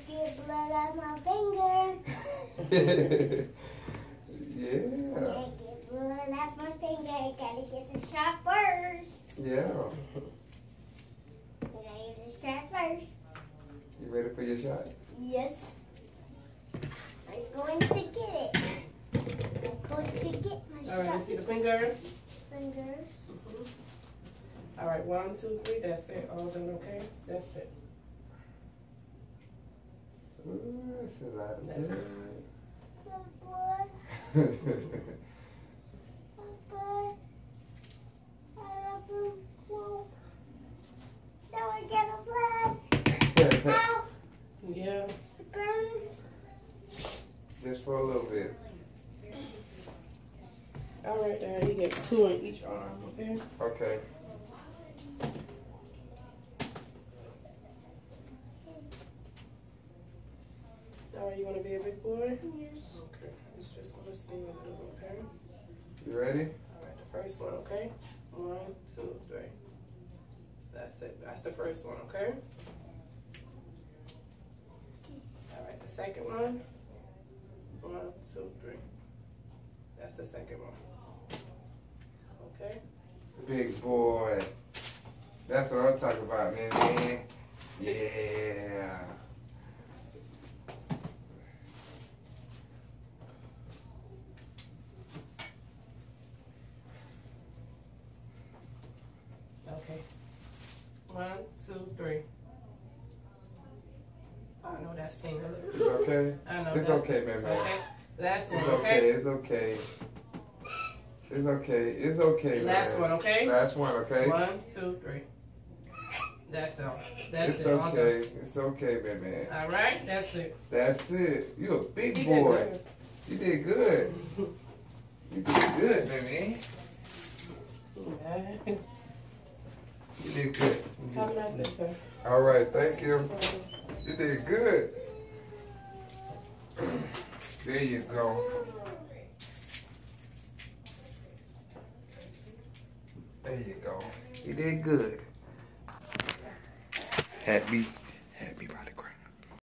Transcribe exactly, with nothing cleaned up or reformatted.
get blood out my finger. Yeah. Can't get blood out my finger. Gotta get the shot first. Yeah. Gotta get the shot first. You ready for your shots? Yes. I'm going to get it. I'm going to get my All right, shot. let's see the finger. Fingers. Mhm. All right, one, two, three. That's it. All done, okay? That's it. Ooh, this is a lot of That's blood. The blood. The blood. I love blue. Whoa. Now I get a blood. Ow. Yeah. It burns. Just for a little bit. All right, Dad. He gets two in each arm, okay? Okay. All right, you want to be a big boy? Yes. Okay. It's just going to stay a little, okay? You ready? All right, the first one, okay? One, two, three. That's it. That's the first one, okay? All right, the second one. One, two, three. That's the second one. Okay? Big boy. That's what I'm talking about, man. man. Yeah. Okay. One, two, three. I know that sting a It's little. okay? I know It's that's okay, man, man. Okay. Last one, It's okay. okay? It's okay. It's okay. It's okay, man. Last one, okay? Last one, okay? One, two, three. That's all. That's It's it. All done. okay. It's okay, man, man. All right, that's it. That's it. You a big You did boy. good. You did good. You did good, man, man. Yeah. You did good. Have a nice day, sir. All right, thank you. You did good. There you go. There you go. You did good. Happy